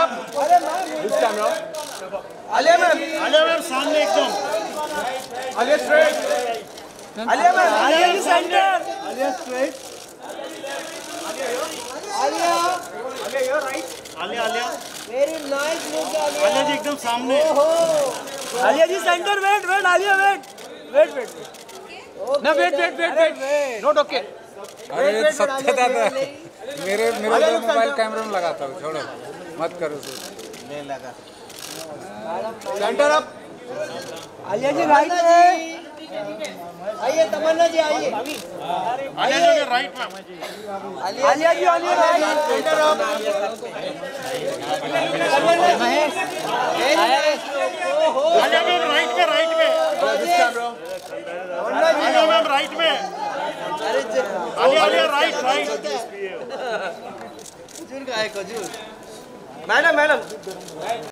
up. This camera. Alia ma'am सामने एकदम. Alia straight. Alia ma'am. Alia in center. Alia straight. Alia you're right. Alia. Very nice look. Alia जी एकदम सामने. Alia ji center. Wait Alia wait. No wait. Not okay. अरे सत्यता था मेरे mobile camera में लगाता हूँ, छोड़ो मत करो ले लगा centre up. Alia ji right में आइए, तमन्ना जी आइए. आलिया जी राइट में. Alia ji Alia right. Centre up. Mahesh Alia ma'am right में. This camera. Alia ma'am right में. आलिया राइट. खजूर का है खजूर. मैडम